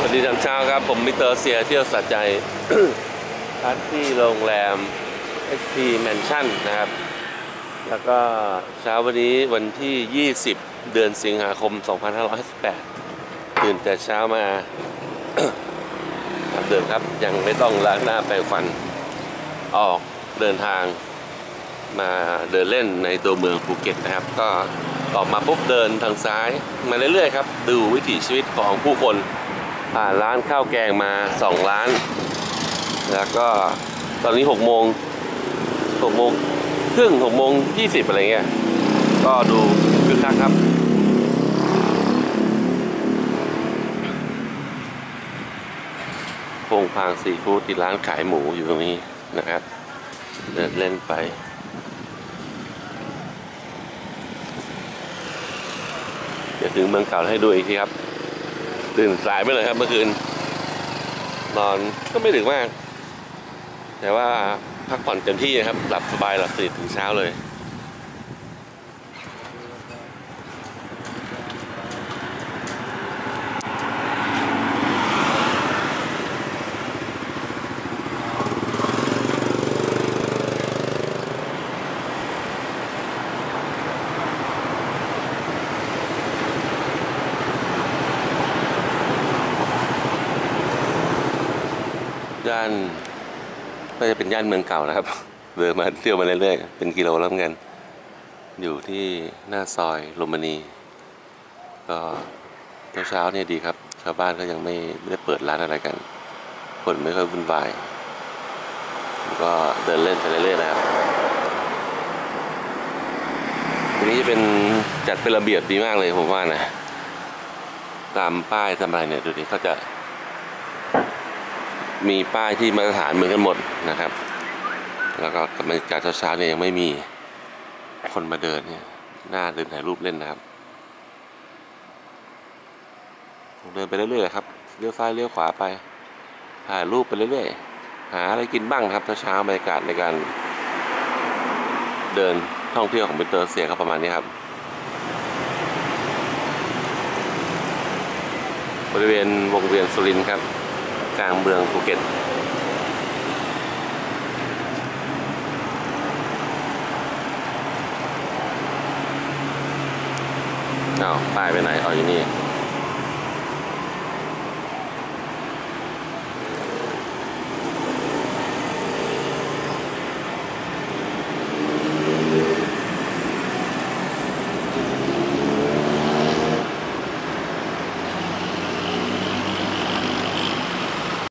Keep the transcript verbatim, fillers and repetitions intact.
วัสดีตอนเช้าครับผมมิสเตอร์เซียเที่ยวสัจใจ พักที่โรงแรม เอส พี Mansion นะครับแล้วก็เช้าวันนี้วันที่ยี่สิบเดือนสิงหาคมสองพันห้าร้อยสิบแปดตื่นแต่เช้ามา เดิมครับยังไม่ต้องล้างหน้าแปรงฟันออกเดินทางมาเดินเล่นในตัวเมืองภูเก็ตนะครับก็ออกมาปุ๊บเดินทางซ้ายมาเรื่อยๆครับดูวิถีชีวิตของผู้คนผ่านร้านข้าวแกงมาสองร้านแล้วก็ตอนนี้หกโมงหกโมงครึ่งหกโมงยี่สิบอะไรเงี้ยก็ดูคึกคักครับพงพางซีฟู้ดที่ร้านขายหมูอยู่ตรงนี้นะครับเดินเล่นไปเดี๋ยวถึงเมืองเก่าให้ดูอีกทีครับตื่นสายไปเลยครับเมื่อคืนนอนก็ไม่ดึกมากแต่ว่าพักผ่อนเต็มที่นะครับหลับสบายหลับสนิทถึงเช้าเลยย่านก็จะเป็นย่านเมืองเก่านะครับเดินมาเที่ยวมาเรื่อยๆเป็นกิโลแล้วเหมือนกันอยู่ที่หน้าซอยลมณีก็เช้าๆเนี่ยดีครับชาวบ้านก็ยังไม่ได้เปิดร้านอะไรกันคนไม่ค่อยวุ่นวายก็เดินเล่นไปเรื่อยๆนะครับทีนี้จะเป็นจัดเป็นระเบียบดีมากเลยผมว่านะตามป้ายตามอะไรเนี่ยดูดิเขาจะมีป้ายที่มาตรฐานเหมือนกันหมดนะครับแล้วก็บรรยากาศเช้าๆเนี่ยยังไม่มีคนมาเดินเนี่ยน่าเดินถ่ายรูปเล่นนะครับเดินไปเรื่อยๆครับเลี้ยวซ้ายเลี้ยวขวาไปถ่ายรูปไปเรื่อยๆหาอะไรกินบ้างครับเช้าๆบรรยากาศในการเดินท่องเที่ยวของมิสเตอร์เซียก็ประมาณนี้ครับบริเวณวงเวียนสุรินทร์ครับกลางเมืองภูเก็ตอ้าวป้ายไปไหนเอาอยู่นี่